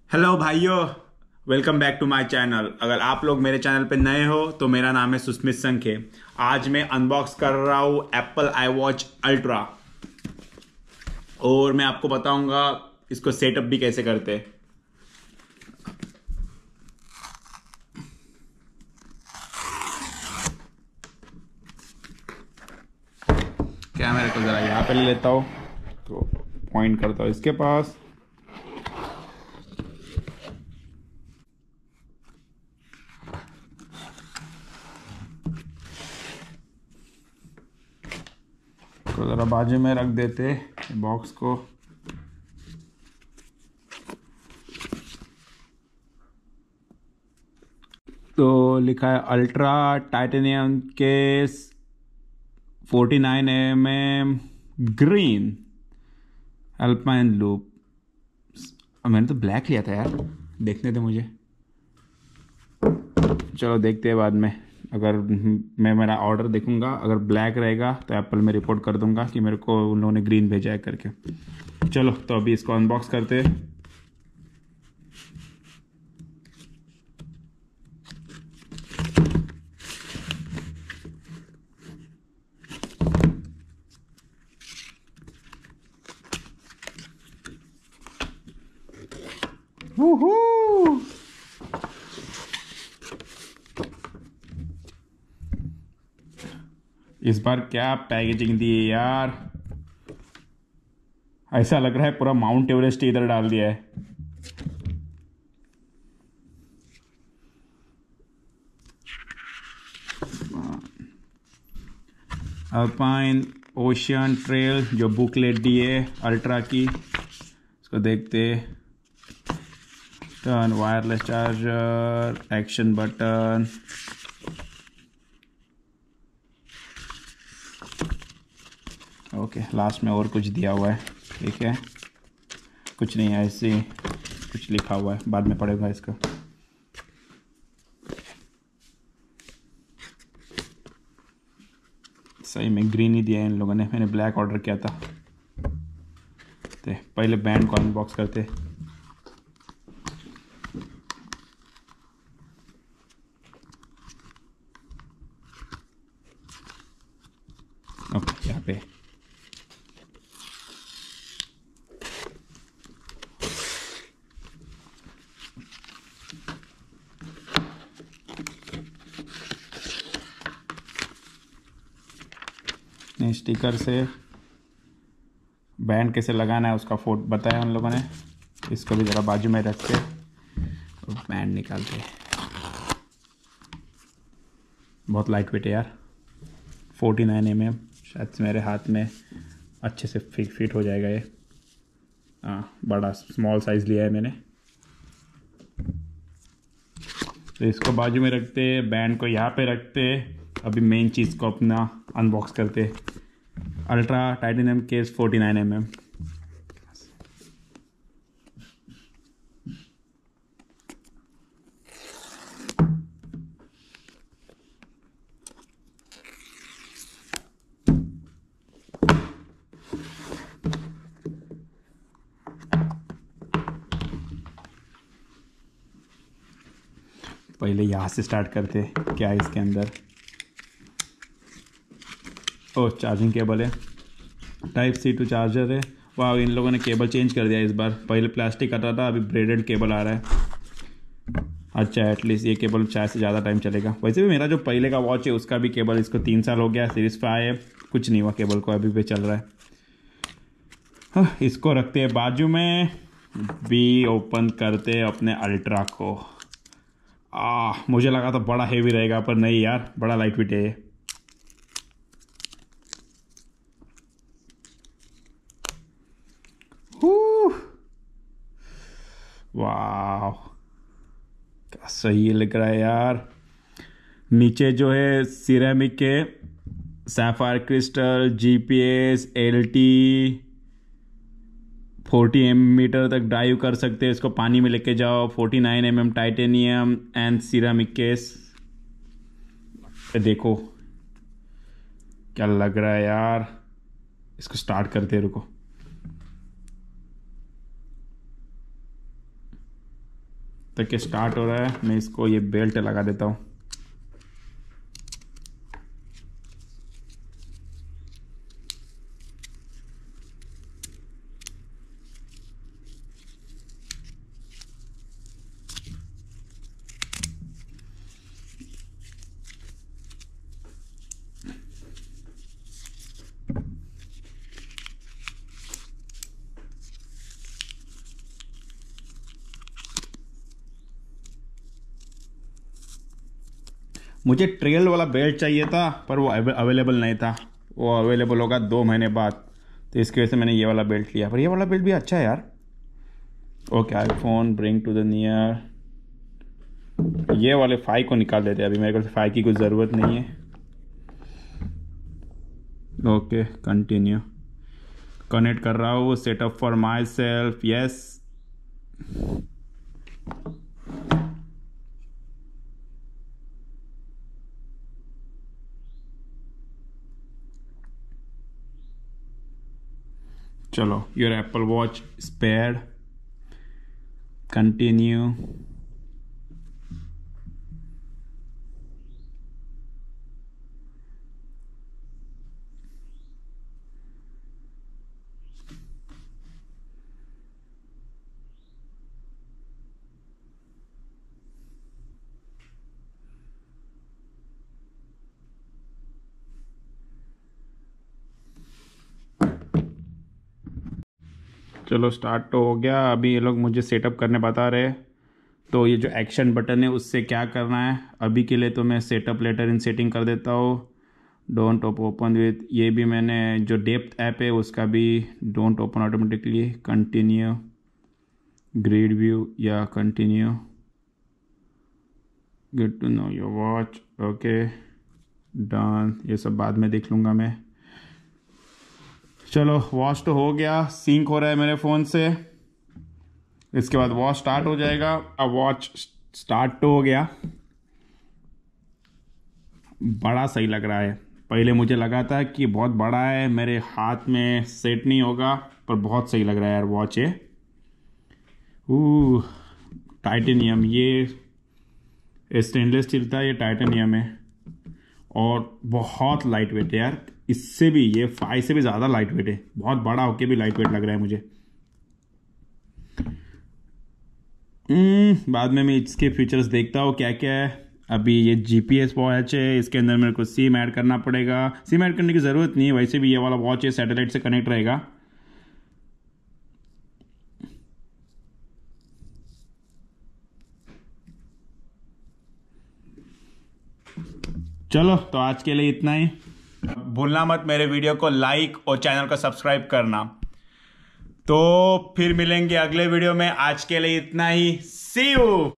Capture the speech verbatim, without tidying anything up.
Hello भाइयों। Welcome back to my channel. अगर आप लोग मेरे चैनल पे नए हो तो मेरा नाम है सुस्मित संखे। आज मैं अनबॉक्स कर रहा हूँ एप्पल आई वॉच अल्ट्रा और मैं आपको बताऊंगा इसको सेटअप भी कैसे करते हैं। कैमरे को ज़रा यहाँ पे ले लेता हूँ तो पॉइंट करता हूँ इसके पास। तो ज़रा बाजू में रख देते बॉक्स को। तो लिखा है ultra titanium case forty nine M M green alpine loop. मैंने तो ब्लैक लिया था यार, देखने दे मुझे। चलो देखते हैं बाद में। अगर मैं मेरा ऑर्डर देखूंगा, अगर ब्लैक रहेगा तो एप्पल में रिपोर्ट कर दूंगा कि मेरे को उन लोगों ने ग्रीन भेजा है करके। चलो तो अभी इसको अनबॉक्स करते हैं। वूहू! इस बार क्या पैकेजिंग दी है यार, ऐसा लग रहा है पूरा माउंट एवरेस्ट इधर डाल दिया है। अल्पाइन ओशियन ट्रेल जो बुकलेट दी है अल्ट्रा की, इसको देखते। Turn wireless charger, action button, okay last में और कुछ दिया हुआ है। ठीक है, कुछ नहीं है, ऐसे ही कुछ लिखा हुआ है, बाद में पढ़ेगा इसका। सही में ग्रीन ही दिया है इन लोगों ने, मैंने ब्लैक ऑर्डर किया था। तो पहले बैंड को अनबॉक्स करते। ओके यहाँ पे स्टिकर से बैंड कैसे लगाना है उसका फोटो बताया उन लोगों ने। इसको भी ज़रा बाजू में रख के और बैंड निकालते। बहुत लाइट वेट है यार, फोर्टी नाइन एम एम। शायद से मेरे हाथ में अच्छे से फिट फिट हो जाएगा ये। हाँ, बड़ा स्मॉल साइज़ लिया है मैंने। तो इसको बाजू में रखते, बैंड को यहाँ पे रखते। अभी मेन चीज़ को अपना अनबॉक्स करते। Ultra titanium case forty nine M M. पहले यहाँ से स्टार्ट करते, क्या है इसके अंदर। ओ चार्जिंग केबल है, टाइप सी टू चार्जर है। वाह, इन लोगों ने केबल चेंज कर दिया इस बार। पहले प्लास्टिक आता था, अभी ब्रेडेड केबल आ रहा है। अच्छा एटलीस्ट ये केबल शायद से ज़्यादा टाइम चलेगा। वैसे भी मेरा जो पहले का वॉच है उसका भी केबल, इसको तीन साल हो गया, सीरीज फाइव है, कुछ नहीं हुआ केबल को, अभी भी चल रहा है। हाँ, इसको रखते हैं बाजू में। भी ओपन करते अपने अल्ट्रा को। आ मुझे लगा था बड़ा हेवी रहेगा, पर नहीं यार, बड़ा लाइट वेट है। वाह, क्या सही लग रहा है यार। नीचे जो है सिरेमिक के sapphire crystal, GPS, LT, forty M metre तक ड्राइव कर सकते हैं इसको, पानी में लेके जाओ। Forty nine M M titanium and ceramic case. देखो क्या लग रहा है यार। इसको स्टार्ट करते, रुको। तक ये स्टार्ट हो रहा है, मैं इसको ये बेल्ट लगा देता हूँ। मुझे ट्रेल वाला बेल्ट चाहिए था पर वो अवेलेबल नहीं था, वो अवेलेबल होगा दो महीने बाद, तो इसकी वजह से मैंने ये वाला बेल्ट लिया। पर ये वाला बेल्ट भी अच्छा है यार। Okay, iPhone bring to the near, ये वाले फाइव को निकाल देते हैं, अभी मेरे को फाइव की कोई ज़रूरत नहीं है। ओके, कंटिन्यू, कनेक्ट कर रहा हूँ, setup for myself, yes. चलो, your Apple Watch spared, continue. चलो, स्टार्ट तो हो गया। अभी ये लोग मुझे सेटअप करने बता रहे, तो ये जो एक्शन बटन है उससे क्या करना है अभी के लिए, तो मैं सेटअप लेटर इन सेटिंग कर देता हूँ। डोंट ओपन विथ, ये भी मैंने जो डेप्थ ऐप है उसका भी don't open automatically, continue, grid view या continue, get to know your watch, okay done, ये सब बाद में देख लूँगा मैं। चलो, वॉच तो हो गया, सिंक हो रहा है मेरे फ़ोन से, इसके बाद वॉच स्टार्ट हो जाएगा। अब वॉच स्टार्ट तो हो गया, बड़ा सही लग रहा है। पहले मुझे लगा था कि बहुत बड़ा है, मेरे हाथ में सेट नहीं होगा, पर बहुत सही लग रहा है यार वॉच है। ओह, टाइटेनियम, ये स्टेनलेस स्टील था, ये टाइटेनियम है और बहुत लाइट वेट है यार, इससे भी, ये फाइव से भी ज़्यादा लाइट वेट है, बहुत बड़ा होके भी लाइट वेट लग रहा है मुझे। बाद में मैं इसके फीचर्स देखता हूँ क्या क्या है। अभी ये जीपीएस वॉच है, इसके अंदर मेरे को सिम ऐड करना पड़ेगा। सिम ऐड करने की ज़रूरत नहीं है, वैसे भी ये वाला वॉच है सैटेलाइट से कनेक्ट रहेगा। चलो, तो आज के लिए इतना ही। भूलना मत मेरे वीडियो को लाइक और चैनल को सब्सक्राइब करना। तो फिर मिलेंगे अगले वीडियो में, आज के लिए इतना ही, सी यू।